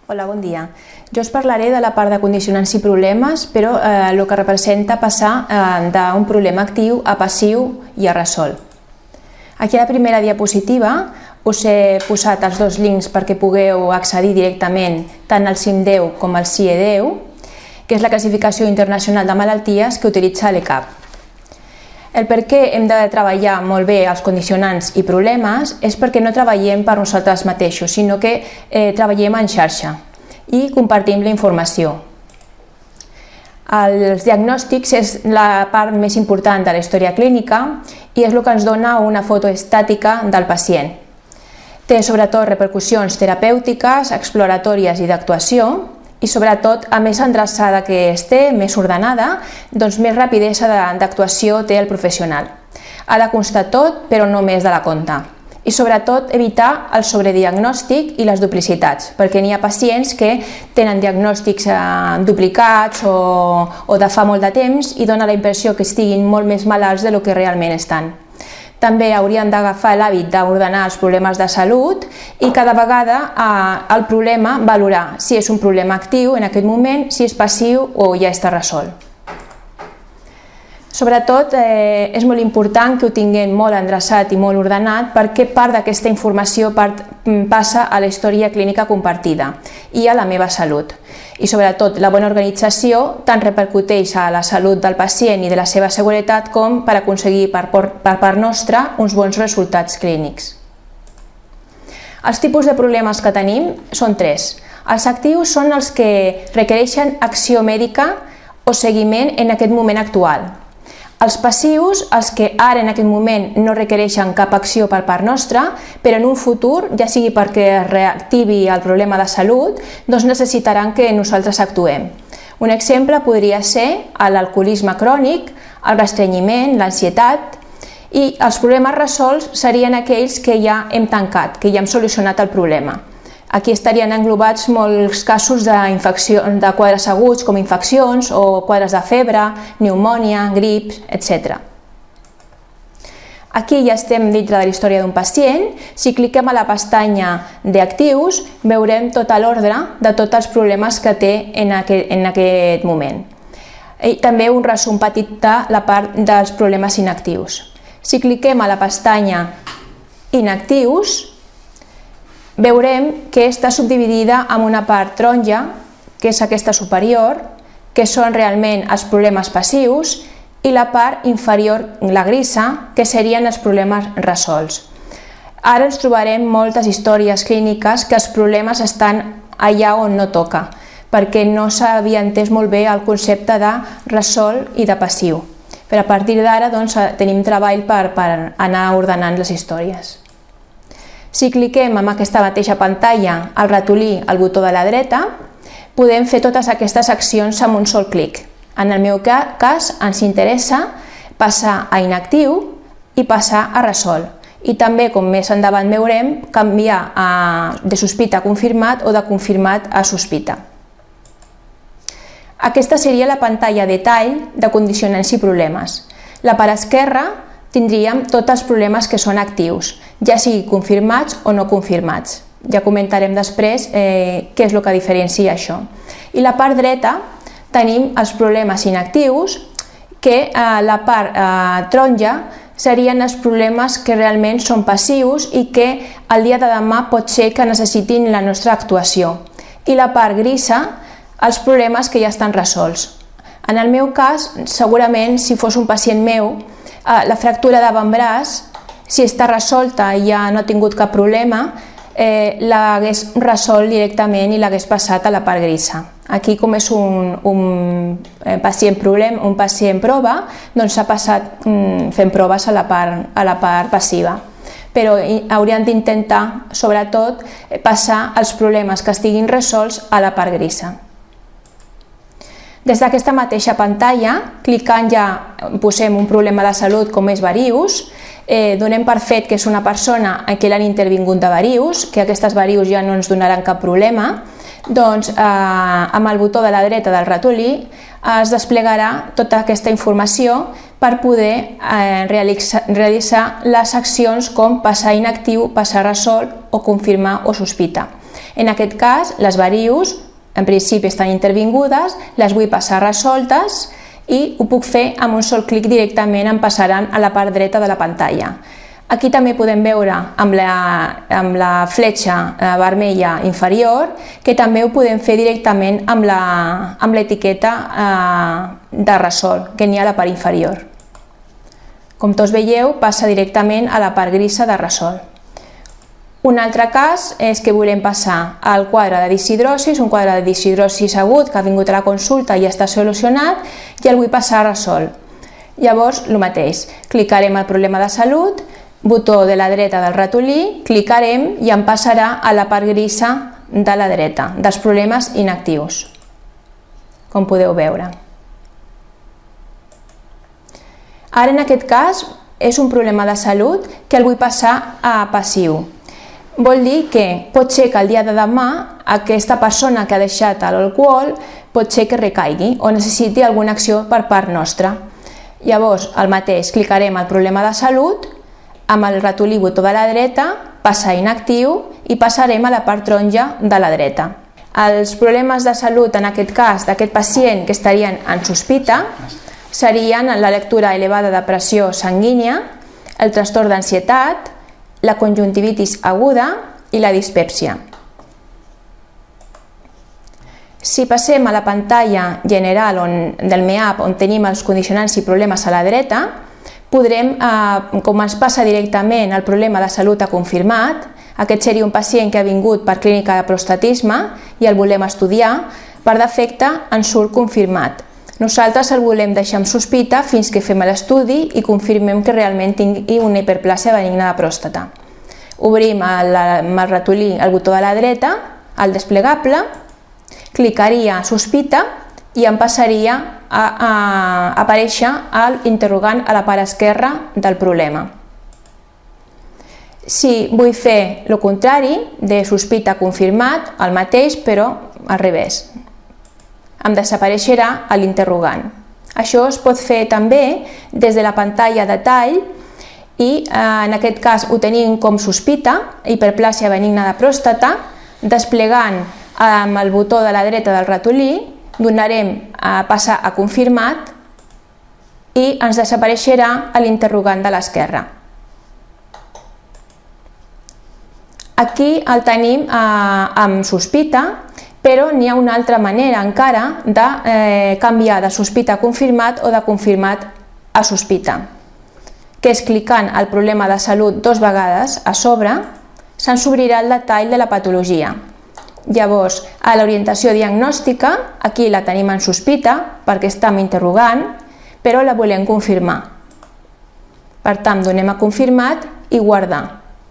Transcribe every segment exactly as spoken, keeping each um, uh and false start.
Hola, bon dia. Jo us parlaré de la part de condicionants i problemes, però eh, el que representa passar eh, d'un problema actiu a passiu i a resol. Aquí a la primera diapositiva us he posat els dos links perquè pugueu accedir directament tant al C I M deu com al C I E deu, que és la classificació internacional de malalties que utilitza l'E C A P. El per què hem de treballar molt bé els condicionants i problemes és perquè no treballem per nosaltres mateixos, sinó que eh, treballem en xarxa i compartim la informació. Els diagnòstics és la part més important de la història clínica i és el que ens dona una foto estàtica del pacient. Té sobretot repercussions terapèutiques, exploratòries i d'actuació, i sobretot, a més endreçada que es té, més ordenada, doncs més rapidesa d'actuació té el professional. Ha de constar tot, però no més de la compta. I sobretot evitar el sobrediagnòstic i les duplicitats, perquè n'hi ha pacients que tenen diagnòstics eh, duplicats o, o de fa molt de temps i dona la impressió que estiguin molt més malalts del que realment estan. També haurien d'agafar l'hàbit d'ordenar els problemes de salut i cada vegada eh, el problema valorar si és un problema actiu en aquest moment, si és passiu o ja està resolt. Sobretot eh, és molt important que ho tinguem molt endreçat i molt ordenat perquè part d'aquesta informació part, passa a la història clínica compartida i a la meva salut. I sobretot la bona organització tant repercuteix a la salut del pacient i de la seva seguretat com per aconseguir per, per part nostra uns bons resultats clínics. Els tipus de problemes que tenim són tres. Els actius són els que requereixen acció mèdica o seguiment en aquest moment actual. Els passius, els que ara en aquest moment no requereixen cap acció per part nostra, però en un futur, ja sigui perquè es reactivi el problema de salut, doncs necessitaran que nosaltres actuem. Un exemple podria ser l'alcoholisme crònic, el restrenyiment, l'ansietat, i els problemes resolts serien aquells que ja hem tancat, que ja hem solucionat el problema. Aquí estarien englobats molts casos de quadres aguts com infeccions o quadres de febre, pneumònia, grips, etcètera. Aquí ja estem dintre de la història d'un pacient. Si cliquem a la pestanya d'actius, veurem tot l'ordre de tots els problemes que té en aquest, en aquest moment. I també un resum petit de la part dels problemes inactius. Si cliquem a la pestanya inactius, veurem que està subdividida en una part taronja, que és aquesta superior, que són realment els problemes passius, i la part inferior, la grisa, que serien els problemes resolts. Ara ens trobarem moltes històries clíniques que els problemes estan allà on no toca, perquè no s'havia entès molt bé el concepte de resol i de passiu. Però a partir d'ara doncs, tenim treball per, per anar ordenant les històries. Si cliquem en aquesta mateixa pantalla al ratolí al botó de la dreta, podem fer totes aquestes accions amb un sol clic. En el meu cas ens interessa passar a inactiu i passar a resol. I també, com més endavant veurem, canviar de sospita a confirmat o de confirmat a sospita. Aquesta seria la pantalla de detall de condicionants i problemes. La part esquerra tindríem tots els problemes que són actius, ja sigui confirmats o no confirmats. Ja comentarem després eh, què és el que diferencia això. I la part dreta tenim els problemes inactius, que eh, la part eh, taronja serien els problemes que realment són passius i que el dia de demà pot ser que necessitin la nostra actuació. I la part grisa, els problemes que ja estan resolts. En el meu cas, segurament, si fos un pacient meu, la fractura d'avantbraç, si està resolta i ja no ha tingut cap problema, eh, l'hagués resolt directament i l'hagués passat a la part grisa. Aquí, com és un, un, pacient problem, un pacient prova, doncs s'ha passat mm, fent proves a la part, a la part passiva. Però hauríem d'intentar, sobretot, passar els problemes que estiguin resolts a la part grisa. Des d'aquesta mateixa pantalla, clicant ja posem un problema de salut com és varius, eh, donem per fet que és una persona a qui l'han intervingut de varius, que aquestes varius ja no ens donaran cap problema, doncs eh, amb el botó de la dreta del ratolí es desplegarà tota aquesta informació per poder eh, realitzar, realitzar les accions com passar inactiu, passar resolt o confirmar o sospita. En aquest cas, les varius, en principi estan intervingudes, les vull passar resoltes i ho puc fer amb un sol clic directament, em passaran a la part dreta de la pantalla. Aquí també podem veure amb la, amb la fletxa vermella inferior que també ho podem fer directament amb l'etiqueta eh, de resol que n'hi ha a la part inferior. Com tots veieu, passa directament a la part grisa de resol. Un altre cas és que volem passar al quadre de disidrosis, un quadre de disidrosis agut que ha vingut a la consulta i ja està solucionat i el vull passar a resol. Llavors, el mateix, clicarem al problema de salut, botó de la dreta del ratolí, clicarem i em passarà a la part grisa de la dreta, dels problemes inactius, com podeu veure. Ara, en aquest cas, és un problema de salut que el vull passar a passiu. Vol dir que pot ser que el dia de demà aquesta persona que ha deixat l'alcohol pot ser que recaigui o necessiti alguna acció per part nostra. Llavors, el mateix, clicarem al problema de salut, amb el ratolí botó de la dreta, passar inactiu i passarem a la part taronja de la dreta. Els problemes de salut, en aquest cas, d'aquest pacient que estarien en sospita, serien la lectura elevada de pressió sanguínia, el trastorn d'ansietat, la conjuntivitis aguda i la dispèpsia. Si passem a la pantalla general on, del M E A P, on tenim els condicionants i problemes a la dreta, podrem, eh, com ens passa directament el problema de salut a confirmat, aquest seria un pacient que ha vingut per clínica de prostatisme i el volem estudiar, per defecte ens surt confirmat. Nosaltres el volem deixar amb sospita fins que fem l'estudi i confirmem que realment tingui una hiperplàsia benigna de pròstata. Obrim el, amb el ratolí el botó de la dreta, el desplegable, clicaria a sospita i em passaria a, a aparèixer l'interrogant a la part esquerra del problema. Si vull fer el contrari, de sospita confirmat, el mateix però al revés. Em desapareixerà l'interrogant. Això es pot fer també des de la pantalla de tall i en aquest cas ho tenim com sospita, hiperplàsia benigna de pròstata, desplegant amb el botó de la dreta del ratolí, donarem a passar a confirmat i ens desapareixerà l'interrogant de l'esquerra. Aquí el tenim amb sospita, però n'hi ha una altra manera encara de eh, canviar de sospita a confirmat o de confirmat a sospita, que és clicant al problema de salut dues vegades a sobre, se'ns obrirà el detall de la patologia. Llavors, a l'orientació diagnòstica, aquí la tenim en sospita perquè està amb interrogant, però la volem confirmar. Per tant, donem a confirmat i guardar.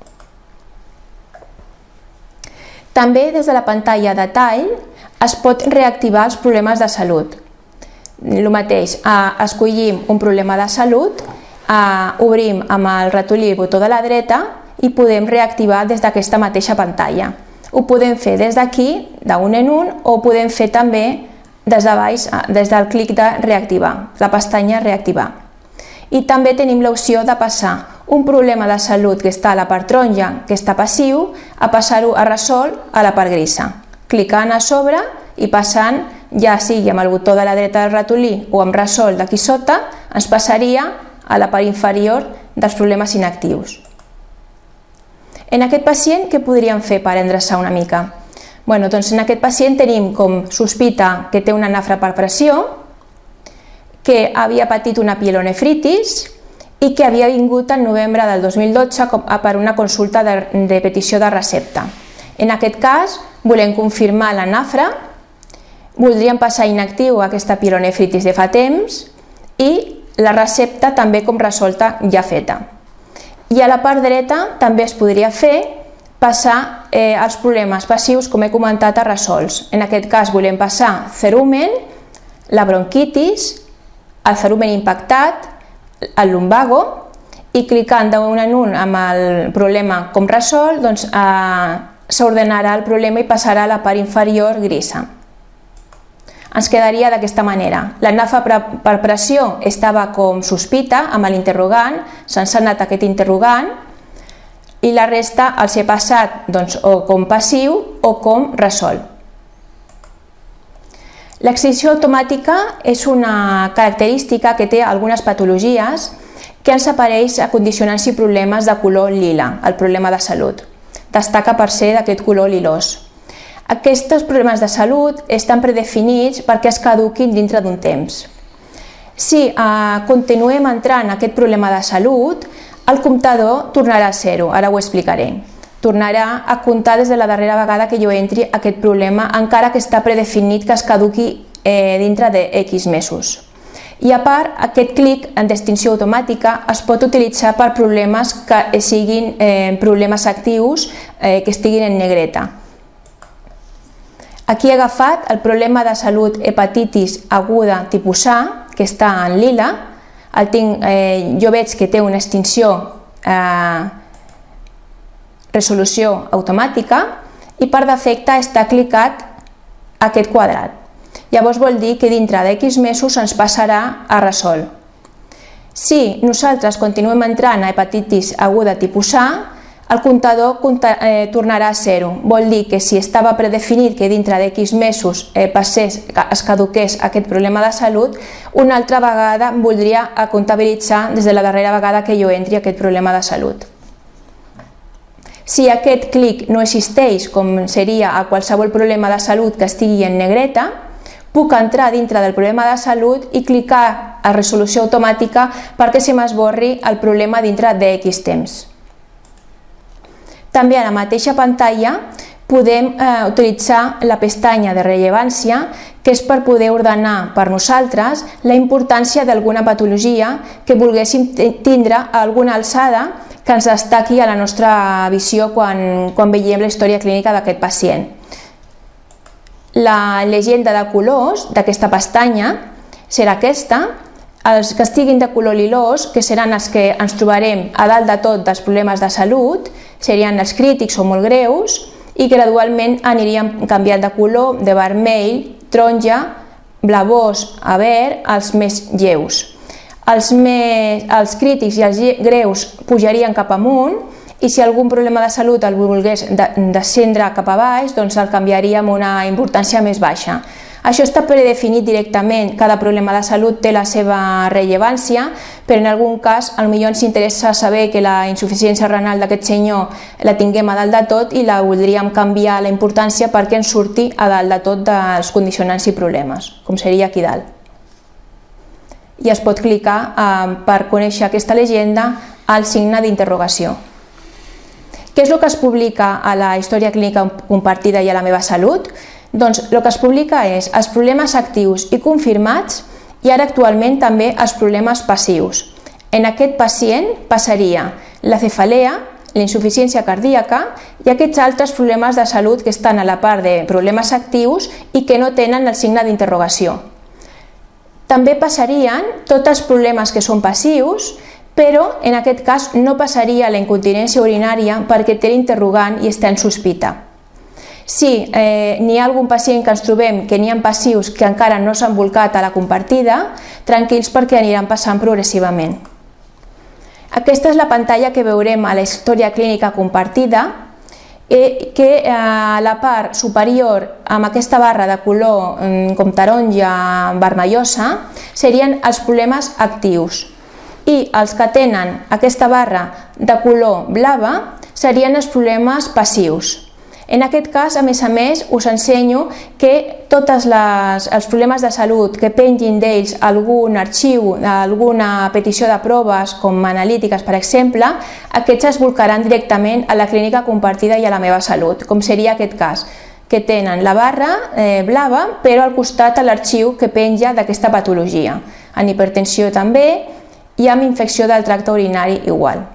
També des de la pantalla de tall es pot reactivar els problemes de salut. El mateix, escollim un problema de salut, obrim amb el ratolí el botó de la dreta i podem reactivar des d'aquesta mateixa pantalla. Ho podem fer des d'aquí, d'un en un, o ho podem fer també des de baix, des del clic de reactivar, la pestanya reactivar. I també tenim l'opció de passar un problema de salut que està a la part taronja, que està passiu, a passar-ho a resol a la part grisa. Clicant a sobre i passant, ja sigui amb el botó de la dreta del ratolí o amb resol d'aquí sota, ens passaria a la part inferior dels problemes inactius. En aquest pacient, què podríem fer per endreçar una mica? Bueno, doncs en aquest pacient tenim com sospita que té una nafra per pressió, que havia patit una pielonefritis i que havia vingut en novembre del dos mil dotze per una consulta de, de petició de recepta. En aquest cas, volem confirmar la nafra, voldríem passar inactiu aquesta pielonefritis de fa temps i la recepta també com resolta ja feta. I a la part dreta també es podria fer passar eh, els problemes passius, com he comentat, a resolts. En aquest cas volem passar cerumen, la bronquitis, el cerumen impactat, el lumbago, i clicant d'un en un amb el problema com resol, doncs, eh, s'ordenarà el problema i passarà a la part inferior grisa. Ens quedaria d'aquesta manera. La nafra per pressió estava com sospita amb l'interrogant, se'ns ha anat aquest interrogant, i la resta els he passat doncs, o com passiu o com resolt. L'extinció automàtica és una característica que té algunes patologies que ens apareix a condicionants i problemes de color lila, el problema de salut. Destaca per ser d'aquest color lilós. Aquests problemes de salut estan predefinits perquè es caduquin dintre d'un temps. Si eh, continuem entrant en aquest problema de salut, el comptador tornarà a zero, ara ho explicaré. Tornarà a comptar des de la darrera vegada que jo entri aquest problema, encara que està predefinit que es caduqui eh, dintre de X mesos. I a part, aquest clic en d'extinció automàtica es pot utilitzar per problemes que siguin eh, problemes actius eh, que estiguin en negreta. Aquí he agafat el problema de salut hepatitis aguda tipus A, que està en lila. El tinc, eh, jo veig que té una extinció eh, resolució automàtica i per defecte està clicat aquest quadrat. Llavors vol dir que dintre d'X mesos ens passarà a resolt. Si nosaltres continuem entrant a hepatitis aguda tipus A, el comptador eh, tornarà a zero. Vol dir que si estava predefinit que dintre d'X mesos eh, passés, es caduqués aquest problema de salut, una altra vegada voldria comptabilitzar des de la darrera vegada que jo entri aquest problema de salut. Si aquest clic no existeix, com seria a qualsevol problema de salut que estigui en negreta, puc entrar dintre del problema de salut i clicar a resolució automàtica perquè se m'esborri el problema dintre d'X temps. També a la mateixa pantalla podem eh, utilitzar la pestanya de rellevància, que és per poder ordenar per nosaltres la importància d'alguna patologia que volguéssim tindre a alguna alçada que ens destaqui a la nostra visió quan, quan veiem la història clínica d'aquest pacient. La llegenda de colors d'aquesta pestanya serà aquesta. Els que estiguin de color lilós, que seran els que ens trobarem a dalt de tot dels problemes de salut, serien els crítics o molt greus, i gradualment aniríem canviant de color de vermell, taronja, blavós a verd, els més lleus. Els, més, els crítics i els greus pujarien cap amunt, i si algun problema de salut el volgués descendre cap a baix, doncs el canviaria amb una importància més baixa. Això està predefinit directament, cada problema de salut té la seva rellevància, però en algun cas potser ens interessa saber que la insuficiència renal d'aquest senyor la tinguem a dalt de tot i la voldríem canviar la importància perquè ens surti a dalt de tot dels condicionants i problemes, com seria aquí dalt. I es pot clicar eh, per conèixer aquesta llegenda al signe d'interrogació. Què és el que es publica a la història clínica compartida i a la meva salut? Doncs el que es publica és els problemes actius i confirmats i ara actualment també els problemes passius. En aquest pacient passaria la cefalea, la insuficiència cardíaca i aquests altres problemes de salut que estan a la part de problemes actius i que no tenen el signe d'interrogació. També passarien tots els problemes que són passius, però en aquest cas no passaria la incontinència urinària perquè té l'interrogant i està en sospita. Si eh, n'hi ha algun pacient que ens trobem que n'hi ha passius que encara no s'han volcat a la compartida, tranquils perquè aniran passant progressivament. Aquesta és la pantalla que veurem a la història clínica compartida, eh, que eh, a la part superior, amb aquesta barra de color eh, com taronja vermellosa, serien els problemes actius. I els que tenen aquesta barra de color blava serien els problemes passius. En aquest cas, a més a més, us ensenyo que tots els problemes de salut que pengin d'ells algun arxiu, alguna petició de proves, com analítiques, per exemple, aquests es volcaran directament a la clínica compartida i a la meva salut, com seria aquest cas, que tenen la barra eh, blava, però al costat l'arxiu que penja d'aquesta patologia. En hipertensió també i amb infecció del tracte urinari igual.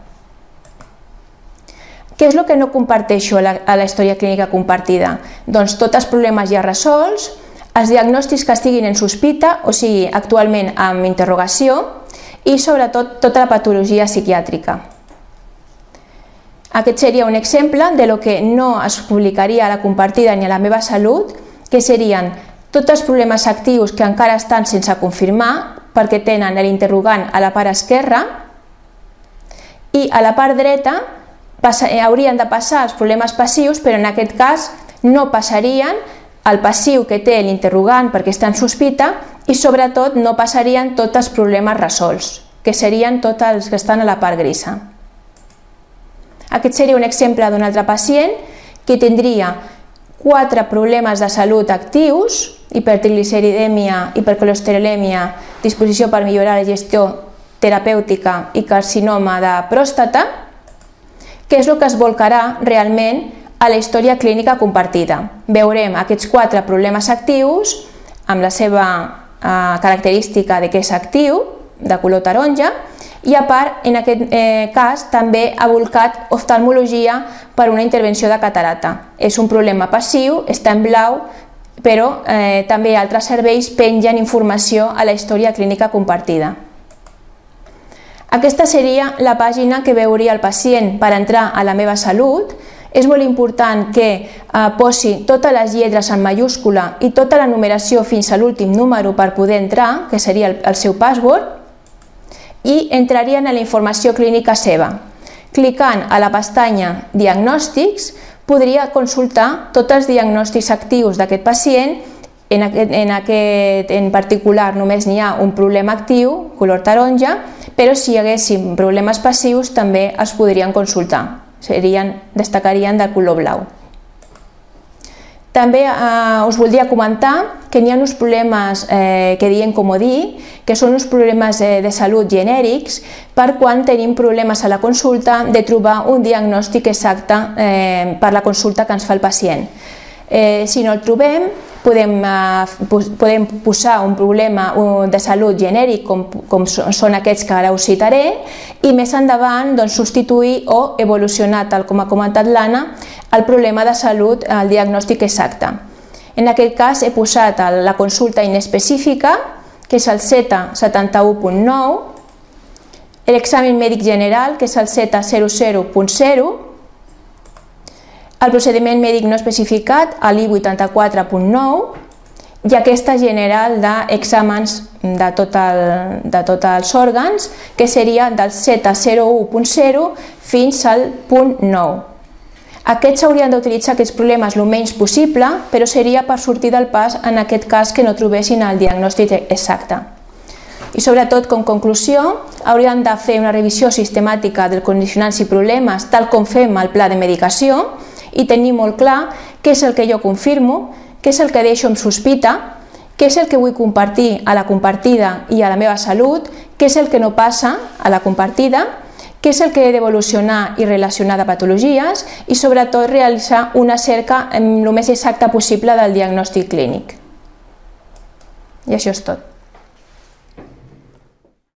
Què és el que no comparteixo a la, a la història clínica compartida? Doncs tots els problemes ja resolts, els diagnòstics que estiguin en sospita, o sigui, actualment amb interrogació, i sobretot tota la patologia psiquiàtrica. Aquest seria un exemple de lo que no es publicaria a la compartida ni a la meva salut, que serien tots els problemes actius que encara estan sense confirmar, perquè tenen l'interrogant a la part esquerra, i a la part dreta haurien de passar els problemes passius, però en aquest cas no passarien el passiu que té l'interrogant perquè està en sospita i sobretot no passarien tots els problemes resolts, que serien tots els que estan a la part grisa. Aquest seria un exemple d'un altre pacient que tindria quatre problemes de salut actius: hipertrigliceridèmia, hipercolesterolèmia, disposició per millorar la gestió terapèutica i carcinoma de pròstata, que és el que es volcarà realment a la història clínica compartida. Veurem aquests quatre problemes actius amb la seva eh, característica de que és actiu, de color taronja, i a part, en aquest eh, cas, també ha volcat oftalmologia per una intervenció de catarata. És un problema passiu, està en blau, però eh, també altres serveis pengen informació a la història clínica compartida. Aquesta seria la pàgina que veuria el pacient per entrar a La meva salut. És molt important que eh, posi totes les lletres en mayúscula i tota la numeració fins a l'últim número per poder entrar, que seria el, el seu password, i entrarien a la informació clínica seva. Clicant a la pestanya Diagnòstics, podria consultar tots els diagnòstics actius d'aquest pacient. En aquest, en aquest en particular només n'hi ha un problema actiu, color taronja, però si hi haguessin problemes passius també els podrien consultar. Serien, destacarien del color blau. També eh, us voldria comentar que n'hi ha uns problemes eh, que diem comodí, que són uns problemes eh, de salut genèrics per quan tenim problemes a la consulta de trobar un diagnòstic exacte eh, per la consulta que ens fa el pacient. Eh, si no el trobem, podem, eh, podem posar un problema de salut genèric com, com són aquests que ara us citaré i més endavant doncs, substituir o evolucionar, tal com ha comentat l'Anna, el problema de salut al diagnòstic exacte. En aquest cas he posat la consulta inespecífica, que és el Z setanta-u punt nou, l'examen mèdic general, que és el Z zero zero punt zero, el procediment mèdic no especificat, a l'I vuitanta-quatre punt nou, i aquesta general d'exàmens de, tot el, de tots els òrgans, que seria del Z zero u punt zero fins al punt nou. Aquests s'haurien d'utilitzar aquests problemes el menys possible, però seria per sortir del pas en aquest cas que no trobessin el diagnòstic exacte. I sobretot, com conclusió, haurien de fer una revisió sistemàtica dels condicionants i problemes, tal com fem al pla de medicació, i tenir molt clar què és el que jo confirmo, què és el que deixo en sospita, què és el que vull compartir a la compartida i a la meva salut, què és el que no passa a la compartida, què és el que he d'evolucionar i relacionar de patologies i sobretot realitzar una cerca el més exacta possible del diagnòstic clínic. I això és tot.